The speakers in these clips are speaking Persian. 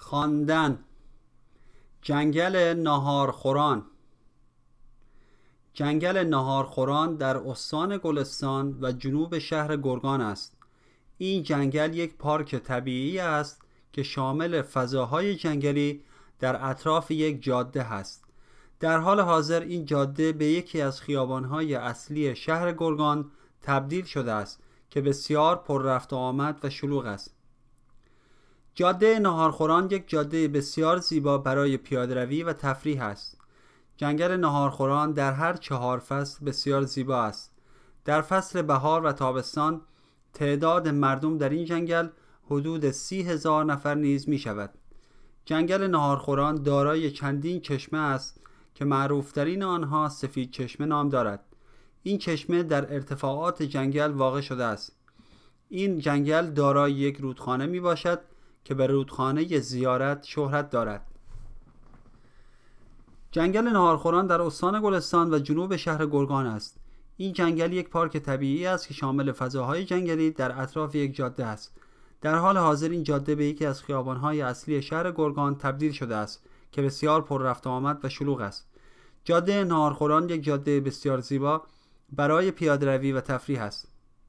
خواندن. جنگل ناهارخوران. جنگل ناهارخوران در استان گلستان و جنوب شهر گرگان است. این جنگل یک پارک طبیعی است که شامل فضاهای جنگلی در اطراف یک جاده است. در حال حاضر این جاده به یکی از خیابانهای اصلی شهر گرگان تبدیل شده است که بسیار پر رفت و آمد و شلوغ است. جاده ناهارخوران یک جاده بسیار زیبا برای پیاده‌روی و تفریح است. جنگل ناهارخوران در هر 4 فصل بسیار زیبا است. در فصل بهار و تابستان تعداد مردم در این جنگل حدود 30,000 نفر نیز می شود. جنگل ناهارخوران دارای چندین چشمه است که معروفترین آنها سفید چشمه نام دارد. این چشمه در ارتفاعات جنگل واقع شده است. این جنگل دارای یک رودخانه می باشد که به رودخانه زیارت شهرت دارد. جنگل ناهارخوران در استان گلستان و جنوب شهر گرگان است. این جنگل یک پارک طبیعی است که شامل فضاهای جنگلی در اطراف یک جاده است. در حال حاضر این جاده به یکی از خیابان‌های اصلی شهر گرگان تبدیل شده است که بسیار پر رفت و آمد و شلوغ است. جاده ناهارخوران یک جاده بسیار زیبا برای پیاده‌روی و تفریح است.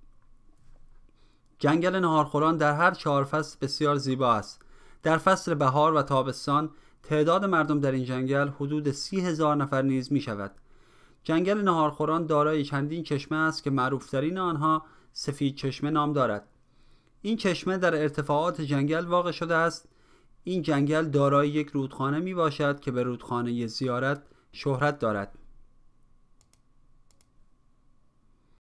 جنگل ناهارخوران در هر 4 فصل بسیار زیبا است. در فصل بهار و تابستان تعداد مردم در این جنگل حدود 30,000 نفر نیز می شود. جنگل ناهارخوران دارای چندین چشمه است که معروفترین آنها سفید چشمه نام دارد. این چشمه در ارتفاعات جنگل واقع شده است. این جنگل دارای یک رودخانه می باشد که به رودخانه زیارت شهرت دارد.